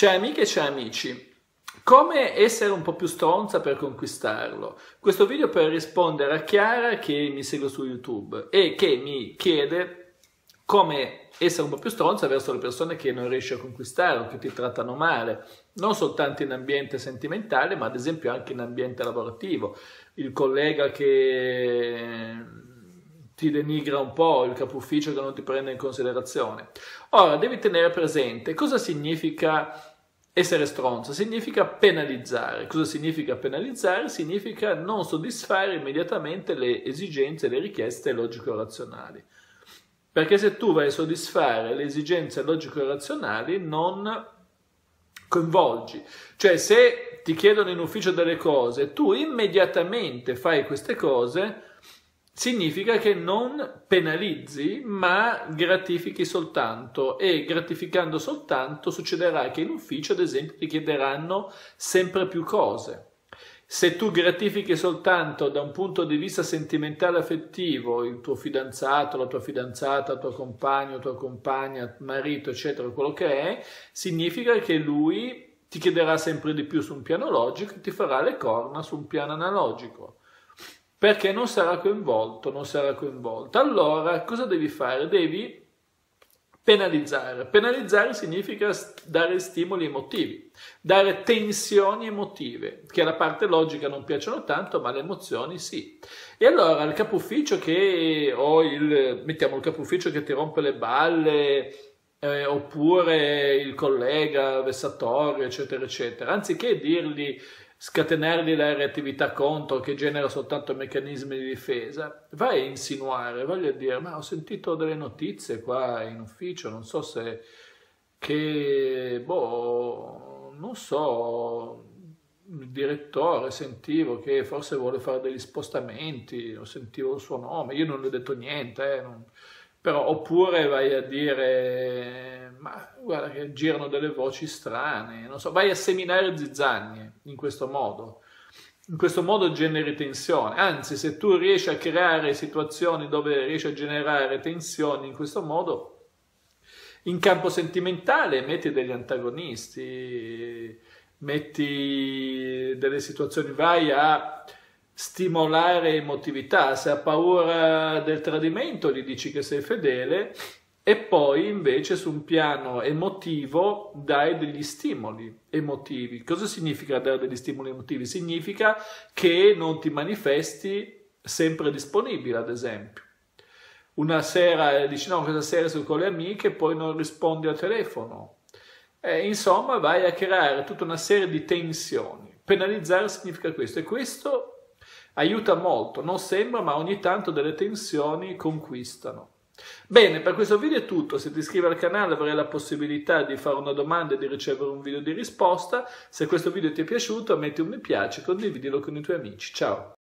Ciao amiche e ciao amici, come essere un po' più stronza per conquistarlo? Questo video per rispondere a Chiara che mi segue su YouTube e che mi chiede come essere un po' più stronza verso le persone che non riesci a conquistare o che ti trattano male, non soltanto in ambiente sentimentale ma ad esempio anche in ambiente lavorativo, il collega che ti denigra un po', il capo ufficio che non ti prende in considerazione. Ora, devi tenere presente cosa significa essere stronzo, significa penalizzare. Cosa significa penalizzare? Significa non soddisfare immediatamente le esigenze e le richieste logico-razionali. Perché se tu vai a soddisfare le esigenze logico-razionali non coinvolgi. Cioè se ti chiedono in ufficio delle cose, tu immediatamente fai queste cose, significa che non penalizzi, ma gratifichi soltanto, e gratificando soltanto succederà che in ufficio, ad esempio, ti chiederanno sempre più cose. Se tu gratifichi soltanto da un punto di vista sentimentale affettivo il tuo fidanzato, la tua fidanzata, il tuo compagno, tua compagna, marito, eccetera, quello che è, significa che lui ti chiederà sempre di più su un piano logico e ti farà le corna su un piano analogico. Perché non sarà coinvolto, non sarà coinvolta. Allora, cosa devi fare? Devi penalizzare. Penalizzare significa dare stimoli emotivi, dare tensioni emotive, che alla parte logica non piacciono tanto, ma le emozioni sì. E allora il capo ufficio mettiamo il capo ufficio che ti rompe le balle, oppure il collega vessatorio, eccetera, eccetera, anziché dirgli scatenargli la reattività contro che genera soltanto meccanismi di difesa, vai a insinuare, voglio dire, ma ho sentito delle notizie qua in ufficio, non so se, non so, il direttore sentivo che forse vuole fare degli spostamenti, o sentivo il suo nome, io non gli ho detto niente, però oppure vai a dire, ma guarda che girano delle voci strane, non so, vai a seminare zizzagne in questo modo. In questo modo generi tensione, anzi se tu riesci a creare situazioni dove riesci a generare tensioni in questo modo, in campo sentimentale metti degli antagonisti, metti delle situazioni, vai a stimolare emotività, se ha paura del tradimento gli dici che sei fedele e poi invece su un piano emotivo dai degli stimoli emotivi. Cosa significa dare degli stimoli emotivi? Significa che non ti manifesti sempre disponibile, ad esempio. Una sera dici no, questa sera sono con le amiche e poi non rispondi al telefono. Insomma vai a creare tutta una serie di tensioni. Penalizzare significa questo e questo aiuta molto, non sembra, ma ogni tanto delle tensioni conquistano. Bene, per questo video è tutto. Se ti iscrivi al canale avrai la possibilità di fare una domanda e di ricevere un video di risposta. Se questo video ti è piaciuto metti un mi piace, condividilo con i tuoi amici. Ciao!